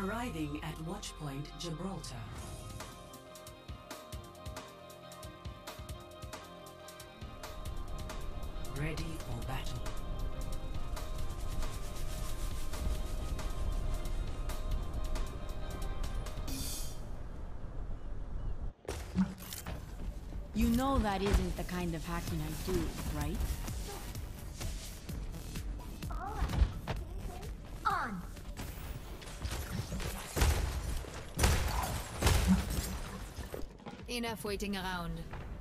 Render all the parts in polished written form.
Arriving at Watchpoint Gibraltar. Ready for battle. You know that isn't the kind of hacking I do, right? On! Enough waiting around.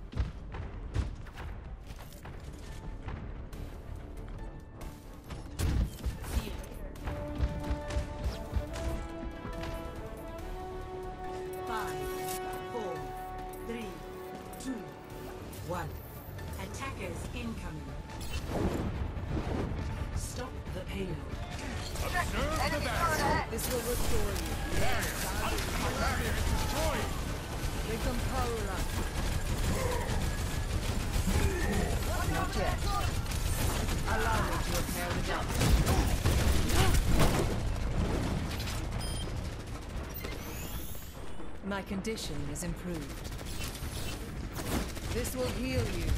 Attackers incoming. Stop the payload. Observe the battle. This will restore you. Barrier is destroyed. Recompola. Not yet. Allow me to repair the damage. My condition is improved. This will heal you.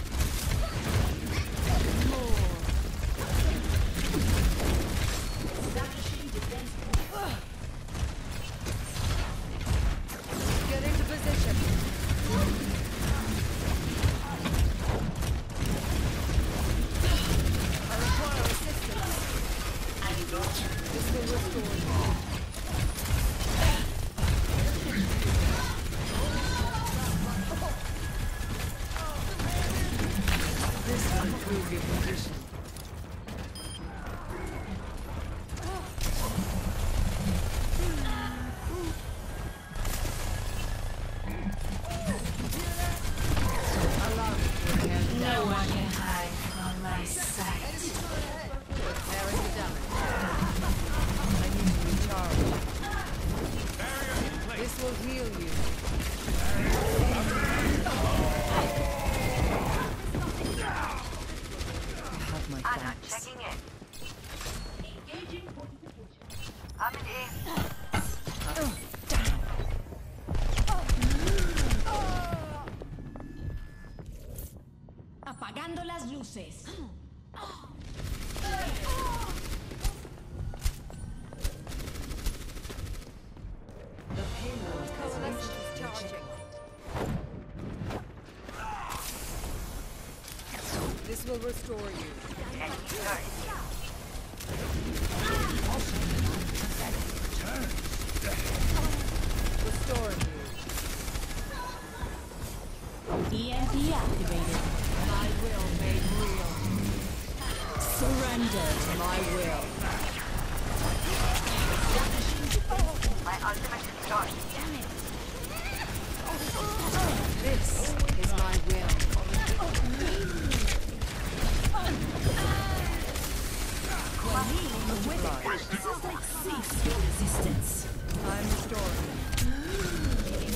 More. Get into position. I require assistance. This will restore you. This will improve your condition. Allow me to repair the damage. No one can hide from my sight. Repairing the damage. I need to recharge. Barrier in place. This will heal you. I have my Anna, thanks. checking in. Coming in. Apagando las luces. The payload has reached the Charging. This will restore you. Restoring you. EMP activated. My will made real. Surrender. My will. My ultimate is charged. This is my will. Multiply. cease your resistance. I'm restoring.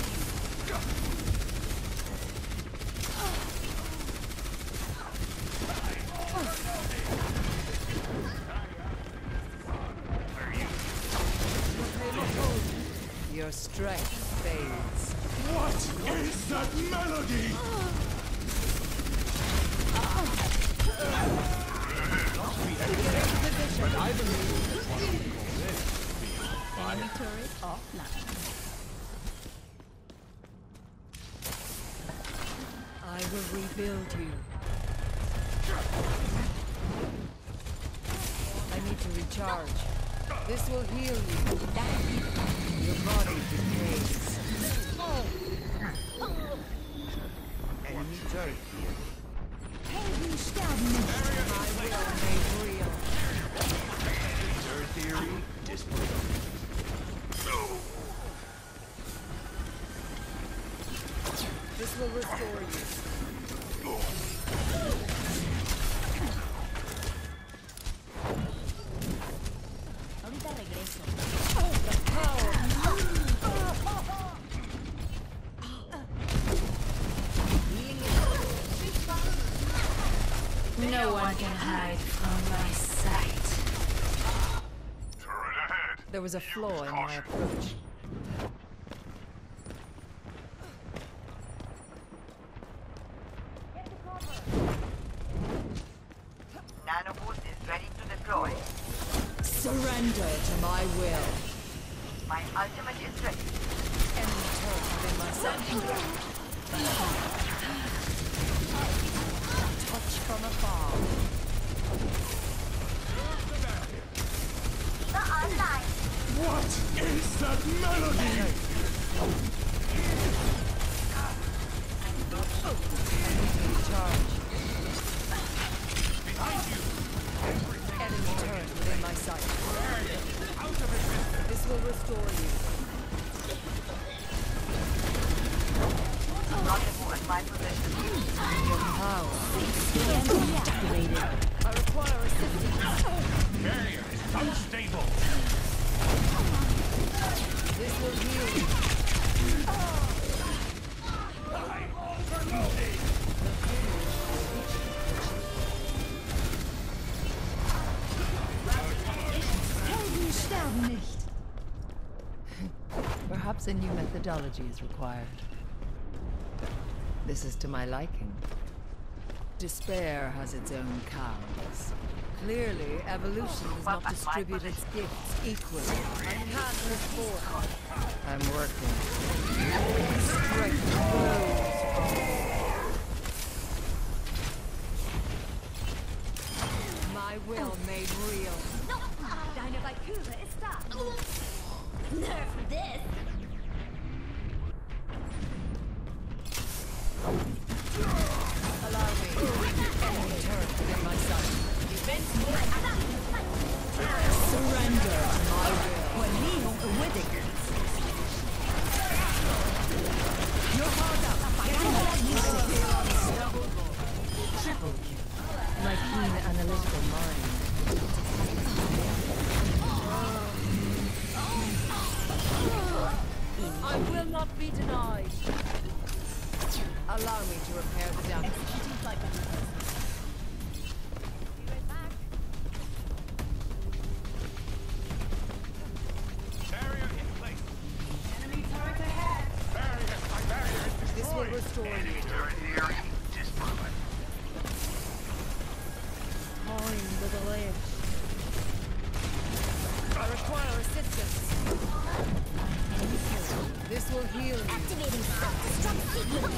Your strength fades. What is that melody? But I believe Enemy turret offline. I will rebuild you. I need to recharge. This will heal you. Your body decays. Enemy turret here. Helden sterben nicht. My will made real. your theory disproved. This will restore you. Ahorita regreso. No one can hide from my sight. Turret ahead. There was a flaw in my approach. Nanoboost is ready to deploy. Surrender to my will. My ultimate is ready. Enemy turret within my sight. Touch from afar. Online. What is that melody? Charge. Behind you! Enemy turret within my sight. This will restore you. Rendezvous at my position. Your power. EMP activated. I require assistance. Barrier is unstable. This will heal you. Helden sterben nicht. Perhaps a new methodology is required. This is to my liking. Despair has its own cows. Clearly, evolution does not distribute its gifts equally. I can't move forward. I'm working. Strength grows from my will made real. Deine Valkyrie ist da. Nerf this. Allow me. Enemy turret within my sight. Surrender to my will. You're hard up. Triple kill. My keen analytical mind. I will not be denied. Allow me to repair the damage. Barrier in place. Enemy turret ahead. Barrier, my barrier is destroyed. This will restore you. Turret theory disproven. Time to the ledge. I require assistance. This will heal you. Activating self-destruct sequence.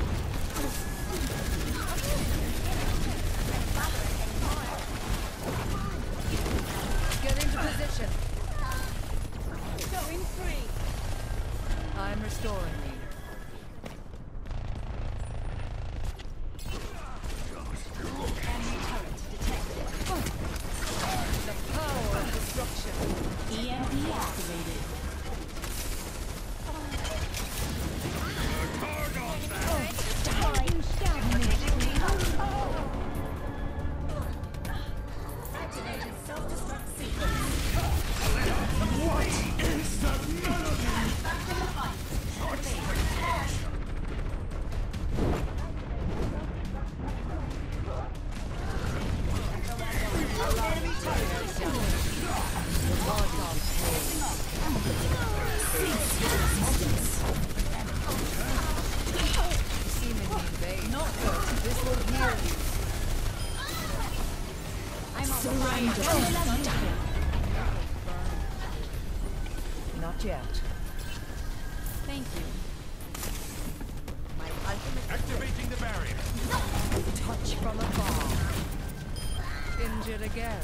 Get into position. Going free. I'm restoring you. The power of destruction. EMP activated. Helden sterben nicht. Activating self-destruct sequence. What is that melody? This will heal you. Surrender. Not yet. Thank you. My ultimate Activating the barrier. Touch from afar. Injured again.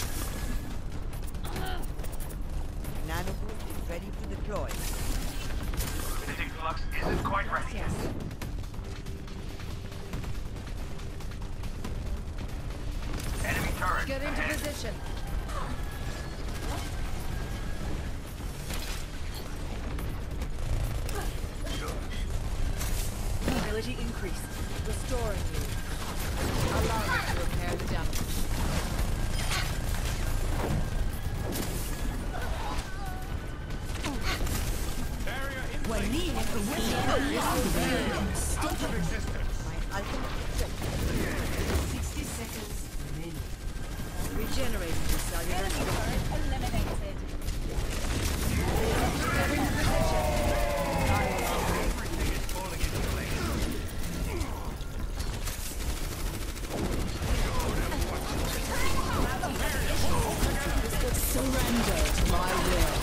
nanoboost is ready to deploy. Kinetic flux isn't quite ready yet. Enemy turret Get into ahead. position. Mobility increased. Restoring you. Allow me to repair the damage. Barrier in place. Out of existence. My ultimate is ready. 60 seconds remaining. Regenerating the cellular. Enemy turret eliminated. Surrender to my will.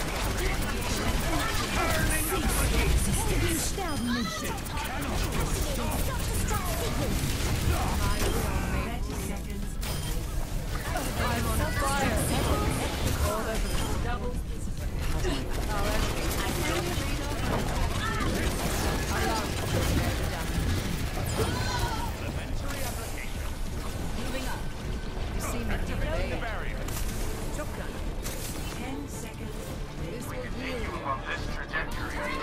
I'm on fire. All over the double. Moving up. You see me Activate the today. barrier. Shotgun. 10 seconds. This will heal you. From this trajectory. I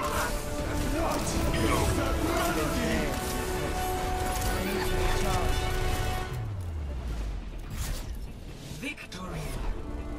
need to recharge. Victory.